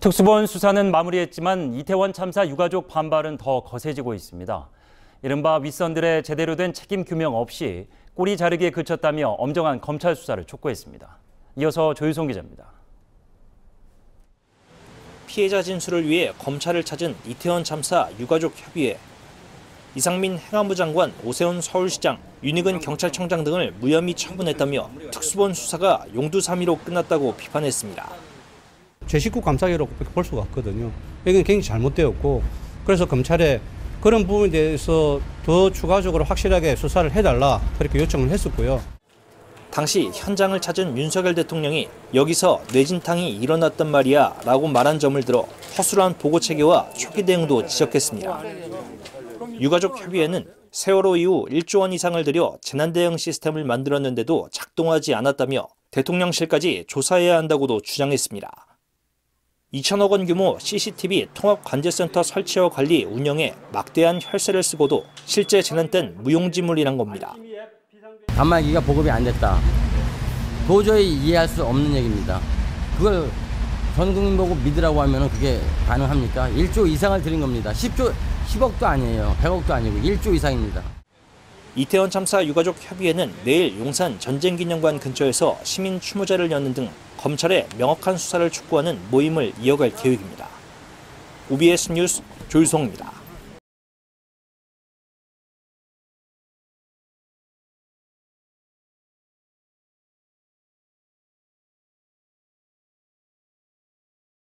특수본 수사는 마무리했지만 이태원 참사 유가족 반발은 더 거세지고 있습니다. 이른바 윗선들의 제대로 된 책임 규명 없이 꼬리 자르기에 그쳤다며 엄정한 검찰 수사를 촉구했습니다. 이어서 조유성 기자입니다. 피해자 진술을 위해 검찰을 찾은 이태원 참사 유가족 협의회. 이상민 행안부 장관, 오세훈 서울시장, 윤익은 경찰청장 등을 무혐의 처분했다며 특수본 수사가 용두사미로 끝났다고 비판했습니다. 제 식구 감싸기로 볼 수가 없거든요. 이건 굉장히 잘못되었고, 그래서 검찰에 그런 부분에 대해서 더 추가적으로 확실하게 수사를 해달라 그렇게 요청을 했었고요. 당시 현장을 찾은 윤석열 대통령이 여기서 뇌진탕이 일어났단 말이야 라고 말한 점을 들어 허술한 보고 체계와 초기 대응도 지적했습니다. 유가족 협의회는 세월호 이후 1조 원 이상을 들여 재난대응 시스템을 만들었는데도 작동하지 않았다며 대통령실까지 조사해야 한다고도 주장했습니다. 2천억 원 규모 CCTV 통합관제센터 설치와 관리 운영에 막대한 혈세를 쓰고도 실제 재난 땐 무용지물이란 겁니다. 단말기가 보급이 안 됐다. 도저히 이해할 수 없는 얘기입니다. 그걸 전 국민 보고 믿으라고 하면 그게 가능합니까? 1조 이상을 드린 겁니다. 10억도 아니에요. 100억도 아니고 1조 이상입니다. 이태원 참사 유가족 협의회는 내일 용산 전쟁기념관 근처에서 시민 추모제를 여는 등 검찰의 명확한 수사를 촉구하는 모임을 이어갈 계획입니다. OBS 뉴스 조유성입니다.